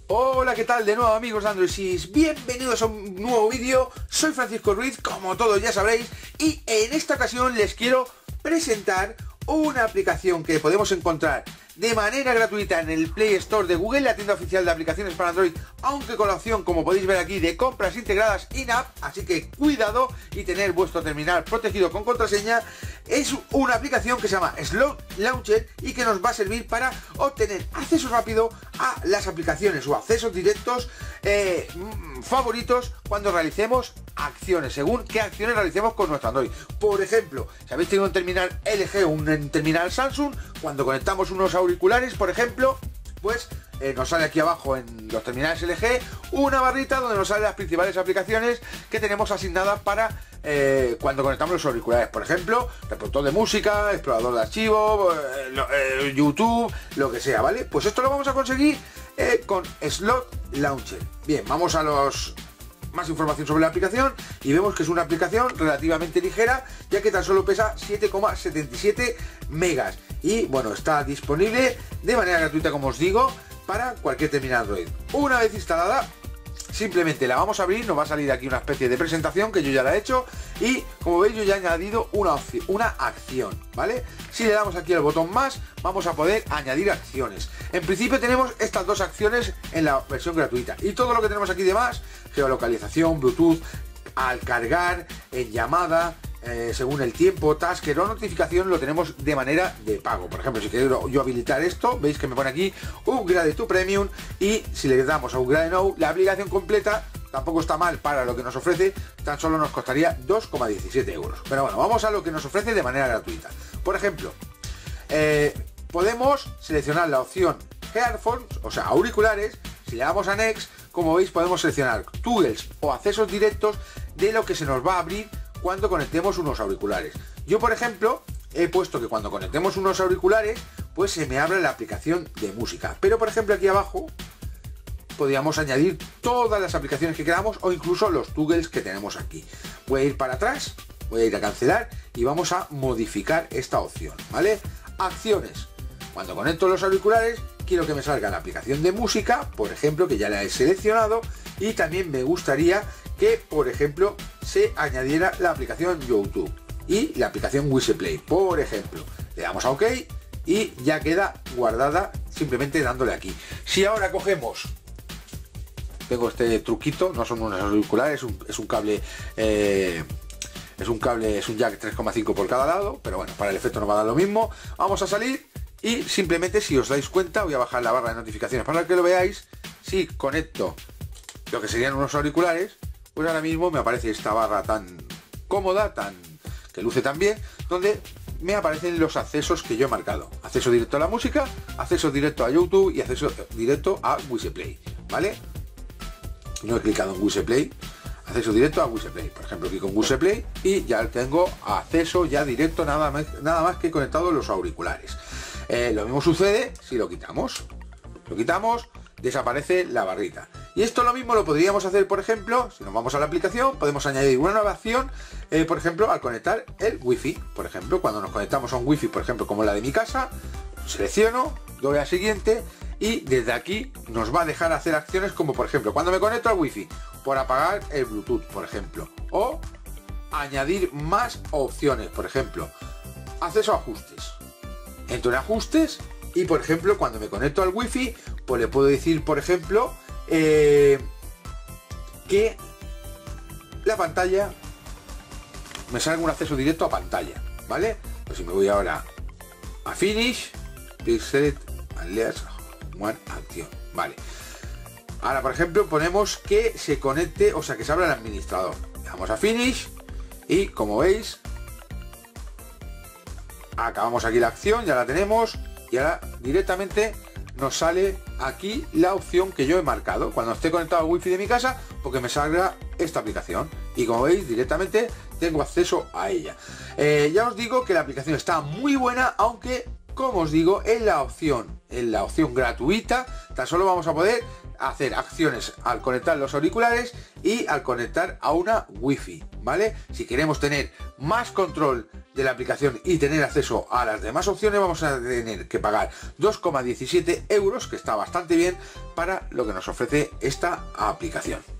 Hola, ¿qué tal? De nuevo, amigos de Android. Bienvenidos a un nuevo vídeo. Soy Francisco Ruiz, como todos ya sabréis, y en esta ocasión les quiero presentar una aplicación que podemos encontrar de manera gratuita en el Play Store de Google, la tienda oficial de aplicaciones para Android, aunque con la opción, como podéis ver aquí, de compras integradas in-app, así que cuidado y tener vuestro terminal protegido con contraseña. Es una aplicación que se llama Slot Launcher y que nos va a servir para obtener acceso rápido a las aplicaciones o accesos directos favoritos cuando realicemos acciones, según qué acciones realicemos con nuestro Android. Por ejemplo, si habéis tenido un terminal LG o un terminal Samsung, cuando conectamos unos auriculares, por ejemplo, pues nos sale aquí abajo en los terminales LG una barrita donde nos salen las principales aplicaciones que tenemos asignadas para cuando conectamos los auriculares. Por ejemplo, reproductor de música, explorador de archivos, YouTube, lo que sea, ¿vale? Pues esto lo vamos a conseguir con Slot Launcher. Bien, vamos a más información sobre la aplicación y vemos que es una aplicación relativamente ligera, ya que tan solo pesa 7,77 megas y bueno, está disponible de manera gratuita, como os digo, para cualquier terminal Android. Una vez instalada, simplemente la vamos a abrir, nos va a salir aquí una especie de presentación que yo ya la he hecho y como veis yo ya he añadido una acción, ¿vale? Si le damos aquí al botón más, vamos a poder añadir acciones. En principio tenemos estas dos acciones en la versión gratuita y todo lo que tenemos aquí de más, geolocalización, Bluetooth, al cargar, en llamada, según el tiempo, tasker o notificación, lo tenemos de manera de pago. Por ejemplo, si quiero yo habilitar esto, veis que me pone aquí Upgrade to Premium y si le damos a Upgrade Now, la aplicación completa tampoco está mal para lo que nos ofrece, tan solo nos costaría 2,17 euros. Pero bueno, vamos a lo que nos ofrece de manera gratuita. Por ejemplo, podemos seleccionar la opción Headphones, o sea, auriculares. Si le damos a Next, como veis, podemos seleccionar toggles o accesos directos de lo que se nos va a abrir cuando conectemos unos auriculares. Yo, por ejemplo, he puesto que cuando conectemos unos auriculares, pues se me abra la aplicación de música. Pero, por ejemplo, aquí abajo podríamos añadir todas las aplicaciones que queramos o incluso los toggles que tenemos aquí. Voy a ir para atrás, voy a ir a cancelar y vamos a modificar esta opción, ¿vale? Acciones. Cuando conecto los auriculares, quiero que me salga la aplicación de música, por ejemplo, que ya la he seleccionado, y también me gustaría que, por ejemplo, se añadiera la aplicación YouTube y la aplicación Whistle, por ejemplo. Le damos a OK y ya queda guardada simplemente dándole aquí. Si ahora cogemos, tengo este truquito, no son unos auriculares, es un cable, es un jack 3,5 por cada lado, pero bueno, para el efecto nos va a dar lo mismo. Vamos a salir y simplemente, si os dais cuenta, voy a bajar la barra de notificaciones para que lo veáis. Si conecto lo que serían unos auriculares, pues ahora mismo me aparece esta barra tan cómoda, que luce tan bien, donde me aparecen los accesos que yo he marcado. Acceso directo a la música, acceso directo a YouTube y acceso directo a Whistle, ¿vale? No he clicado en Whistle, acceso directo a Whistle. Por ejemplo, aquí con Whistle y ya tengo acceso ya directo, nada más que conectado los auriculares. Lo mismo sucede si lo quitamos. Lo quitamos, desaparece la barrita. Y esto lo mismo lo podríamos hacer, por ejemplo, si nos vamos a la aplicación, podemos añadir una nueva acción, por ejemplo, al conectar el Wi-Fi. Por ejemplo, cuando nos conectamos a un Wi-Fi, por ejemplo, como la de mi casa, selecciono, doy a siguiente y desde aquí nos va a dejar hacer acciones como, por ejemplo, cuando me conecto al Wi-Fi, por apagar el Bluetooth, por ejemplo, o añadir más opciones, por ejemplo, acceso a ajustes. Entro en ajustes y, por ejemplo, cuando me conecto al Wi-Fi, pues le puedo decir, por ejemplo, que la pantalla me salga un acceso directo a pantalla, ¿vale? Pues si me voy ahora a Finish, Pixel, Alias, One Action, ¿vale? Ahora, por ejemplo, ponemos que se conecte, o sea, que se abra el administrador. Le damos a Finish y, como veis, acabamos aquí la acción, ya la tenemos y ahora directamente nos sale aquí la opción que yo he marcado cuando esté conectado al Wi-Fi de mi casa, porque me salga esta aplicación y como veis directamente tengo acceso a ella. Ya os digo que la aplicación está muy buena, aunque como os digo, en la opción gratuita tan solo vamos a poder hacer acciones al conectar los auriculares y al conectar a una Wi-Fi, ¿vale? Si queremos tener más control de la aplicación y tener acceso a las demás opciones, vamos a tener que pagar 2,17 euros, que está bastante bien para lo que nos ofrece esta aplicación.